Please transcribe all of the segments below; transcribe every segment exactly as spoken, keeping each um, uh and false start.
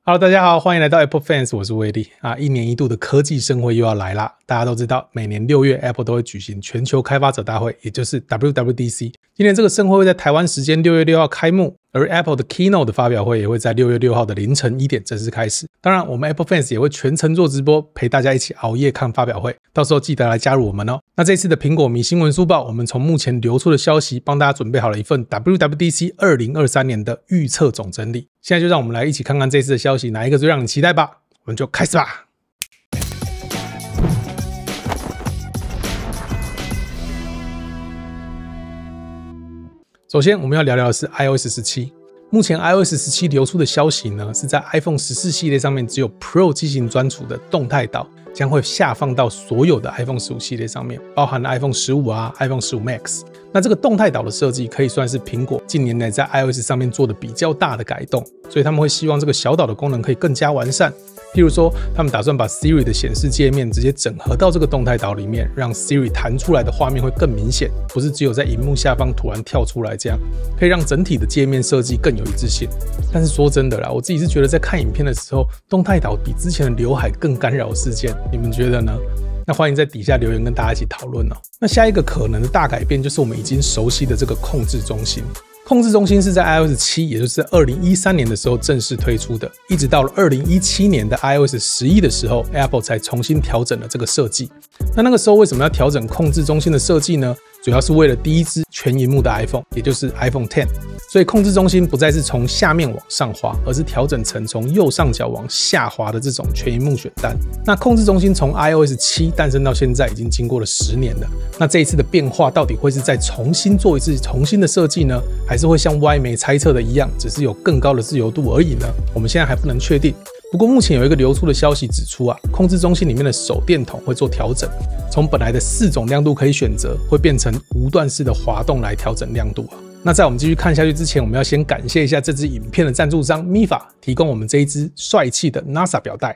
Hello， 大家好，欢迎来到 Apple Fans， 我是威力啊。一年一度的科技盛会又要来啦。大家都知道，每年六月 Apple 都会举行全球开发者大会，也就是 W W D C。今年这个盛会会在台湾时间六月六号开幕，而 Apple 的 Keynote 的发表会也会在六月六号的凌晨一点正式开始。当然，我们 Apple Fans 也会全程做直播，陪大家一起熬夜看发表会。到时候记得来加入我们哦。那这次的苹果迷新闻速报，我们从目前流出的消息，帮大家准备好了一份 W W D C 二零二三年的预测总整理。现在就让我们来一起看看这次的消息哪一个最让你期待吧。我们就开始吧。首先我们要聊聊的是 i O S 十七。目前 i O S 十七流出的消息呢，是在 iPhone 十四系列上面只有 Pro 机型专属的动态岛将会下放到所有的 iPhone 十五系列上面，包含了 iPhone 十五啊 iPhone 十五 Max。 那这个动态岛的设计可以算是苹果近年来在 iOS 上面做的比较大的改动，所以他们会希望这个小岛的功能可以更加完善。譬如说他们打算把 Siri 的显示界面直接整合到这个动态岛里面，让 Siri 弹出来的画面会更明显，不是只有在萤幕下方突然跳出来，这样可以让整体的界面设计更有一致性。但是说真的啦，我自己是觉得在看影片的时候，动态岛比之前的刘海更干扰事件，你们觉得呢？那欢迎在底下留言跟大家一起讨论哦。那下一个可能的大改变就是我们已经熟悉的这个控制中心。控制中心是在 i O S 七，也就是二零一三年的时候正式推出的，一直到了二零一七年的 i O S 十一的时候 ，Apple 才重新调整了这个设计。那那个时候为什么要调整控制中心的设计呢？主要是为了第一支全萤幕的 iPhone， 也就是 iPhone 十。所以控制中心不再是从下面往上滑，而是调整成从右上角往下滑的这种全萤幕选单。那控制中心从 i O S 七诞生到现在已经经过了十年了。那这一次的变化到底会是再重新做一次重新的设计呢，还是会像外媒猜测的一样，只是有更高的自由度而已呢？我们现在还不能确定。不过目前有一个流出的消息指出啊，控制中心里面的手电筒会做调整，从本来的四种亮度可以选择，会变成无段式的滑动来调整亮度啊。那在我们继续看下去之前，我们要先感谢一下这支影片的赞助商 Mifa 提供我们这一支帅气的 NASA 表带。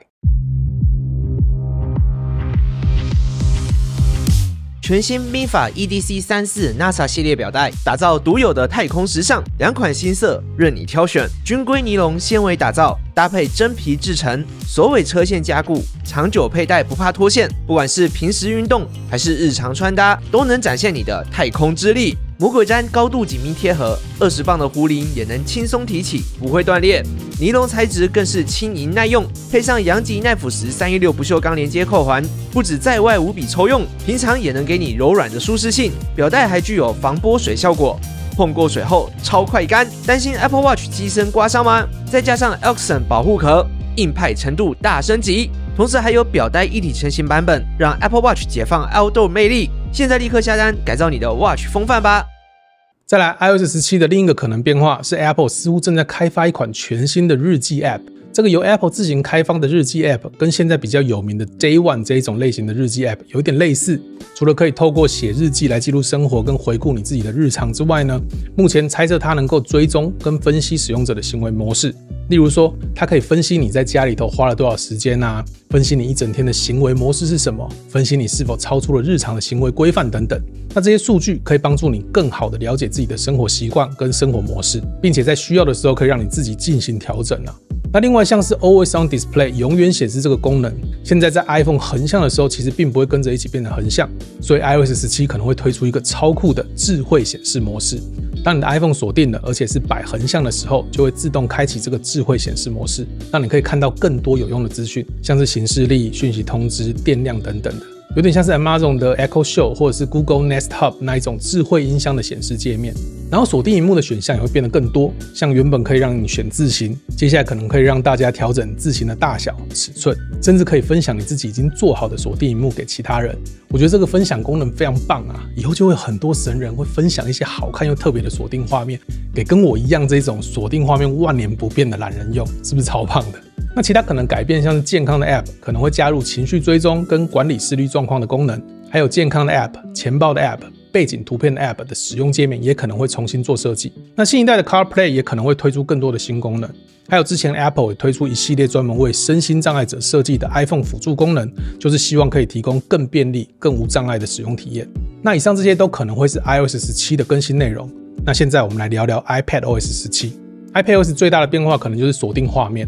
全新 Mifa E D C 三十四 NASA 系列表带，打造独有的太空时尚，两款新色任你挑选，军规尼龙纤维打造，搭配真皮制成，锁尾车线加固，长久佩戴不怕脱线。不管是平时运动还是日常穿搭，都能展现你的太空之力。魔鬼毡高度紧密贴合，二十磅的壶铃也能轻松提起，不会断裂。尼龙材质更是轻盈耐用，配上阳极耐腐蚀三一六不锈钢连接扣环，不止在外无比抽用，平常也能给你柔软的舒适性。表带还具有防剥水效果，碰过水后超快干。担心 Apple Watch 机身刮伤吗？再加上 Elkson 保护壳，硬派程度大升级。同时还有表带一体成型版本，让 Apple Watch 解放 Outdoor 魅力。现在立刻下单，改造你的 Watch 风范吧！ 再来 i O S 十七的另一个可能变化是 Apple 似乎正在开发一款全新的日记 App。这个由 Apple 自行开发的日记 App 跟现在比较有名的 Day One 这一种类型的日记 App 有点类似，除了可以透过写日记来记录生活跟回顾你自己的日常之外呢，目前猜测它能够追踪跟分析使用者的行为模式。例如说，它可以分析你在家里头花了多少时间啊，分析你一整天的行为模式是什么，分析你是否超出了日常的行为规范等等。那这些数据可以帮助你更好的了解自己的生活习惯跟生活模式，并且在需要的时候可以让你自己进行调整啊。那另外像是 Always On Display 永远显示这个功能，现在在 iPhone 横向的时候其实并不会跟着一起变成横向，所以 i O S 十七可能会推出一个超酷的智慧显示模式。当你的 iPhone 锁定了，而且是摆横向的时候，就会自动开启这个智慧显示模式，让你可以看到更多有用的资讯，像是行事历、讯息通知、电量等等的。有点像是 Amazon 的 Echo Show 或者是 Google Nest Hub 那一种智慧音箱的显示界面。然后锁定萤幕的选项也会变得更多，像原本可以让你选字型，接下来可能可以让大家调整字型的大小、尺寸，甚至可以分享你自己已经做好的锁定萤幕给其他人。我觉得这个分享功能非常棒啊，以后就会有很多神人会分享一些好看又特别的锁定画面给跟我一样这种锁定画面万年不变的懒人用，是不是超棒的？那其他可能改变像是健康的 App 可能会加入情绪追踪跟管理视力状况的功能，还有健康的 App、钱包的 App、背景图片的 App 的使用界面也可能会重新做设计。那新一代的 CarPlay 也可能会推出更多的新功能，还有之前 Apple 也推出一系列专门为身心障碍者设计的 iPhone 辅助功能，就是希望可以提供更便利、更无障碍的使用体验。那以上这些都可能会是 i O S 十七的更新内容。那现在我们来聊聊 iPadOS 十七。iPadOS 最大的变化可能就是锁定画面了。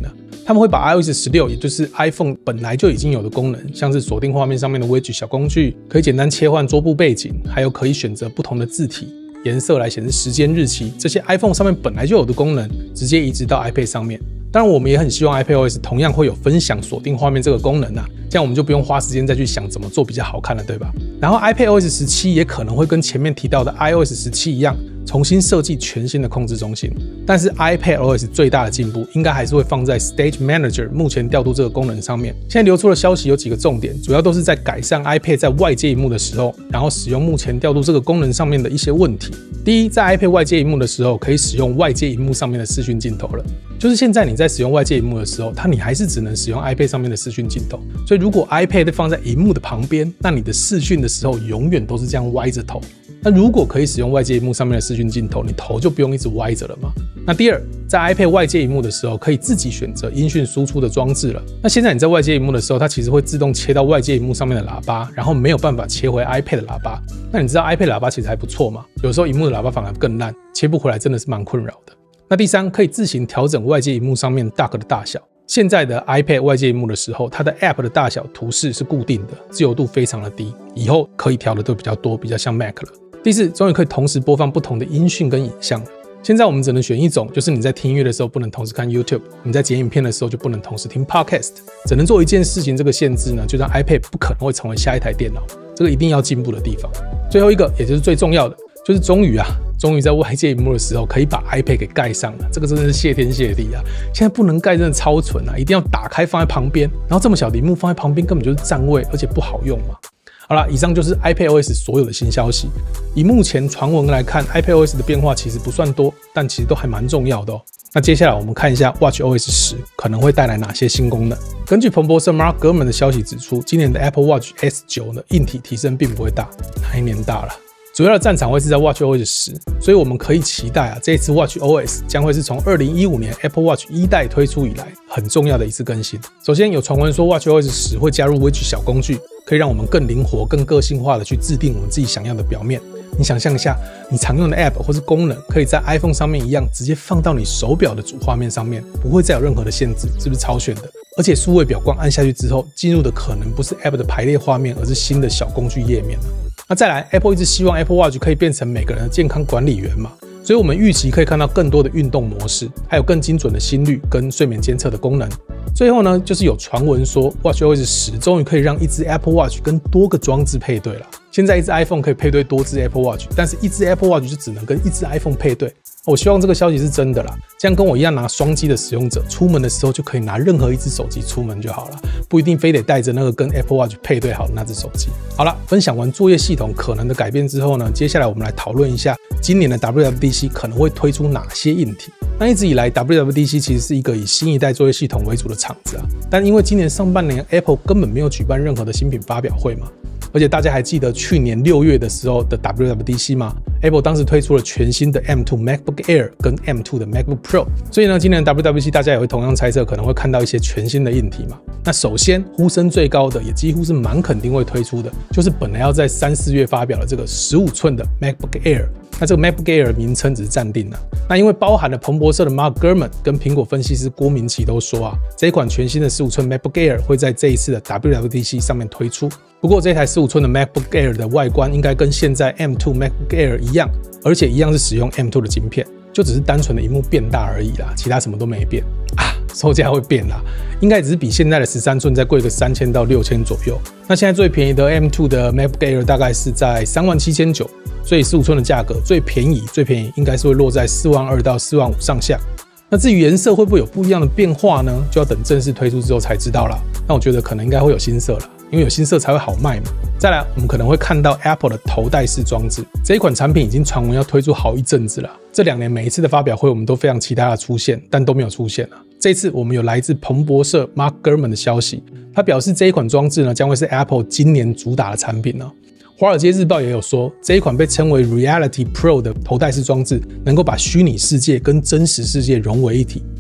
他们会把 iOS 十六，也就是 iPhone 本来就已经有的功能，像是锁定画面上面的 widget 小工具，可以简单切换桌布背景，还有可以选择不同的字体颜色来显示时间日期，这些 iPhone 上面本来就有的功能，直接移植到 iPad 上面。当然我们也很希望 iPadOS 同样会有分享锁定画面这个功能啊，这样我们就不用花时间再去想怎么做比较好看了，对吧？然后 iPadOS 十七也可能会跟前面提到的 iOS 十七一样，重新设计全新的控制中心。但是 iPadOS 最大的进步应该还是会放在 Stage Manager 目前调度这个功能上面。现在流出的消息有几个重点，主要都是在改善 iPad 在外接萤幕的时候，然后使用目前调度这个功能上面的一些问题。第一，在 iPad 外接萤幕的时候，可以使用外接萤幕上面的视讯镜头了。就是现在你在使用外接萤幕的时候，它你还是只能使用 iPad 上面的视讯镜头。所以如果 iPad 放在萤幕的旁边，那你的视讯的时候永远都是这样歪着头。那如果可以使用外接萤幕上面的视讯镜头，你头就不用一直歪着了嘛。那第二，在 iPad 外接萤幕的时候，可以自己选择音讯输出的装置了。那现在你在外接萤幕的时候，它其实会自动切到外接萤幕上面的喇叭，然后没有办法切回 iPad 的喇叭。那你知道 iPad 喇叭其实还不错嘛？有时候萤幕的喇叭反而更烂，切不回来真的是蛮困扰的。那第三，可以自行调整外接萤幕上面 dock 的大小。现在的 iPad 外接萤幕的时候，它的 App 的大小图示是固定的，自由度非常的低，以后可以调的都比较多，比较像 Mac 了。第四，终于可以同时播放不同的音讯跟影像了。现在我们只能选一种，就是你在听音乐的时候不能同时看 YouTube， 你在剪影片的时候就不能同时听 Podcast， 只能做一件事情。这个限制呢，就让 iPad 不可能会成为下一台电脑，这个一定要进步的地方。最后一个，也就是最重要的，就是终于啊，终于在外接萤幕的时候可以把 iPad 给盖上了，这个真的是谢天谢地啊！现在不能盖真的超蠢啊，一定要打开放在旁边，然后这么小的萤幕放在旁边根本就是占位，而且不好用嘛。好啦，以上就是 iPadOS 所有的新消息。以目前传闻来看 ，iPadOS 的变化其实不算多，但其实都还蛮重要的哦。那接下来我们看一下 watchOS 十可能会带来哪些新功能。根据彭博社 Mark Gurman 的消息指出，今年的 Apple Watch S 九 呢，硬体提升并不会大，哪一年大了？主要的战场会是在 watchOS 十，所以我们可以期待啊，这一次 watchOS 将会是从二零一五年 Apple Watch 一代推出以来很重要的一次更新。首先有传闻说 watchOS 十会加入 widget 小工具，可以让我们更灵活、更个性化的去制定我们自己想要的表面。你想象一下，你常用的 App 或是功能，可以在 iPhone 上面一样直接放到你手表的主画面上面，不会再有任何的限制，是不是超炫的？而且数位表光按下去之后，进入的可能不是 App 的排列画面，而是新的小工具页面了。那再来 ，Apple 一直希望 Apple Watch 可以变成每个人的健康管理员嘛，所以我们预期可以看到更多的运动模式，还有更精准的心率跟睡眠监测的功能。最后呢，就是有传闻说 watchOS 十终于可以让一只 Apple Watch 跟多个装置配对了。现在一只 iPhone 可以配对多只 Apple Watch， 但是一只 Apple Watch 就只能跟一只 iPhone 配对。我希望这个消息是真的啦，这样跟我一样拿双机的使用者，出门的时候就可以拿任何一只手机出门就好了，不一定非得带着那个跟 Apple Watch 配对好的那只手机。好了，分享完作业系统可能的改变之后呢，接下来我们来讨论一下今年的 W W D C 可能会推出哪些硬体。那一直以来 W W D C 其实是一个以新一代作业系统为主的场子啊，但因为今年上半年 Apple 根本没有举办任何的新品发表会嘛，而且大家还记得去年六月的时候的 W W D C 吗？ Apple 当时推出了全新的 M 二 MacBook Air 跟 M 二 的 MacBook Pro， 所以呢，今年的 W W D C 大家也会同样猜测可能会看到一些全新的硬体嘛。那首先呼声最高的，也几乎是蛮肯定会推出的，就是本来要在三四月发表的这个十五寸的 MacBook Air。那这个 MacBook Air 名称只是暂定了，那因为包含了彭博社的 Mark Gurman 跟苹果分析师郭明奇都说啊，这一款全新的十五寸 MacBook Air 会在这一次的 W W D C 上面推出。不过这台十五寸的 MacBook Air 的外观应该跟现在 M 二 MacBook Air 一样，而且一样是使用 M 二 的晶片，就只是单纯的萤幕变大而已啦，其他什么都没变啊。售价会变啦，应该只是比现在的十三寸再贵个三千到六千左右。那现在最便宜的 M 二 的 MacBook Air 大概是在三万七千九百，所以十五寸的价格最便宜最便宜应该是会落在四万二到四万五上下。那至于颜色会不会有不一样的变化呢？就要等正式推出之后才知道啦。那我觉得可能应该会有新色啦，因为有新色才会好卖嘛。再来，我们可能会看到 Apple 的头戴式装置，这一款产品已经传闻要推出好一阵子了。这两年每一次的发表会，我们都非常期待它的出现，但都没有出现啊。这次我们有来自彭博社 Mark Gurman 的消息，他表示这一款装置呢将会是 Apple 今年主打的产品呢。华尔街日报也有说，这一款被称为 Reality Pro 的头戴式装置，能够把虚拟世界跟真实世界融为一体，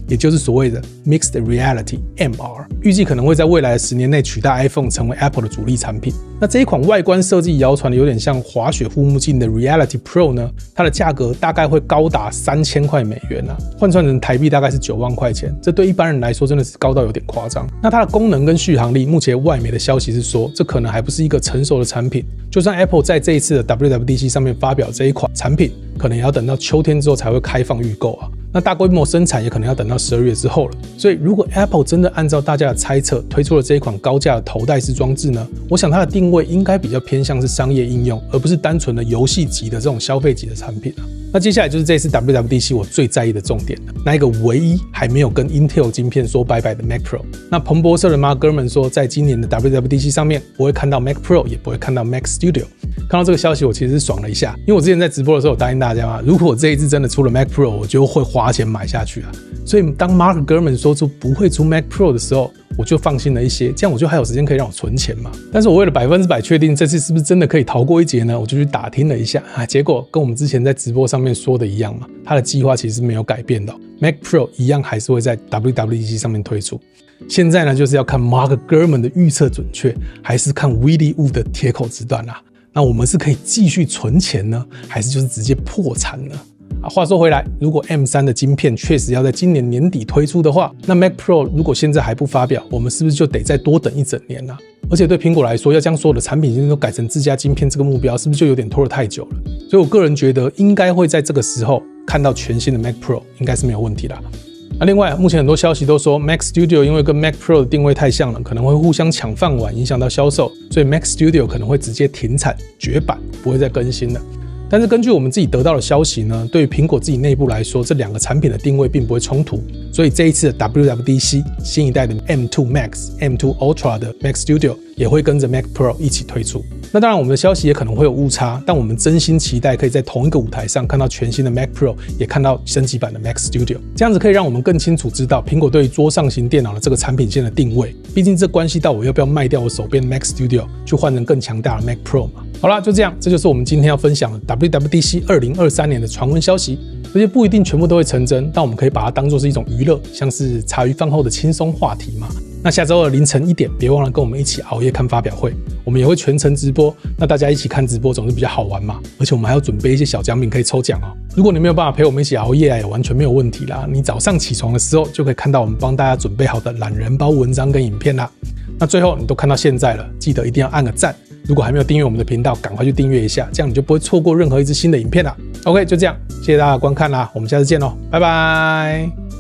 也就是所谓的 Mixed Reality M R， 预计可能会在未来的十年内取代 iPhone 成为 Apple 的主力产品。那这一款外观设计谣传的有点像滑雪护目镜的 Reality Pro 呢，它的价格大概会高达三千块美元啊，换算成台币大概是九万块钱，这对一般人来说真的是高到有点夸张。那它的功能跟续航力，目前外媒的消息是说，这可能还不是一个成熟的产品，就算 Apple 在这一次的 W W D C 上面发表这一款产品，可能也要等到秋天之后才会开放预购啊。那大规模生产也可能要等到十二月之后了。所以如果 Apple 真的按照大家的猜测推出了这一款高价的头戴式装置呢，我想它的定位应该比较偏向是商业应用，而不是单纯的游戏级的这种消费级的产品啊。那接下来就是这次 W W D C 我最在意的重点了，那一个唯一还没有跟 Intel 晶片说拜拜的 Mac Pro。那彭博社的 Mark Gurman 说，在今年的 W W D C 上面不会看到 Mac Pro， 也不会看到 Mac Studio。看到这个消息，我其实是爽了一下，因为我之前在直播的时候，我答应大家嘛，如果这一次真的出了 Mac Pro， 我就会花钱买下去啊。所以当 Mark Gurman 说出不会出 Mac Pro 的时候，我就放心了一些，这样我就还有时间可以让我存钱嘛。但是我为了百分之百确定这次是不是真的可以逃过一劫呢，我就去打听了一下啊，结果跟我们之前在直播上面说的一样嘛，他的计划其实没有改变的、哦、，Mac Pro 一样还是会在 W W D C 上面推出。现在呢，就是要看 Mark Gurman 的预测准确，还是看 Willy Woo 的铁口直断啦。那我们是可以继续存钱呢，还是就是直接破产呢？啊，话说回来，如果 M 三 的晶片确实要在今年年底推出的话，那 Mac Pro 如果现在还不发表，我们是不是就得再多等一整年呢、啊？而且对苹果来说，要将所有的产品线都改成自家晶片这个目标，是不是就有点拖得太久了？所以我个人觉得，应该会在这个时候看到全新的 Mac Pro， 应该是没有问题的。那另外，目前很多消息都说 Mac Studio 因为跟 Mac Pro 的定位太像了，可能会互相抢饭碗，影响到销售，所以 Mac Studio 可能会直接停产绝版，不会再更新了。但是根据我们自己得到的消息呢，对于苹果自己内部来说，这两个产品的定位并不会冲突，所以这一次的 W W D C 新一代的 M 二 Max、M 二 Ultra 的 Mac Studio 也会跟着 Mac Pro 一起推出。那当然我们的消息也可能会有误差，但我们真心期待可以在同一个舞台上看到全新的 Mac Pro， 也看到升级版的 Mac Studio， 这样子可以让我们更清楚知道苹果对于桌上型电脑的这个产品线的定位，毕竟这关系到我要不要卖掉我手边的 Mac Studio 去换成更强大的 Mac Pro 嘛。好啦，就这样，这就是我们今天要分享的 W W D C 二零二三年的传闻消息，这些不一定全部都会成真，但我们可以把它当作是一种娱乐，像是茶余饭后的轻松话题嘛。那下周二凌晨一点，别忘了跟我们一起熬夜看发表会，我们也会全程直播，那大家一起看直播总是比较好玩嘛，而且我们还要准备一些小奖品可以抽奖哦。如果你没有办法陪我们一起熬夜啊，也完全没有问题啦，你早上起床的时候就可以看到我们帮大家准备好的懒人包文章跟影片啦。那最后你都看到现在了，记得一定要按个赞，如果还没有订阅我们的频道，赶快去订阅一下，这样你就不会错过任何一支新的影片啦。OK， 就这样，谢谢大家的观看啦，我们下次见咯，拜拜。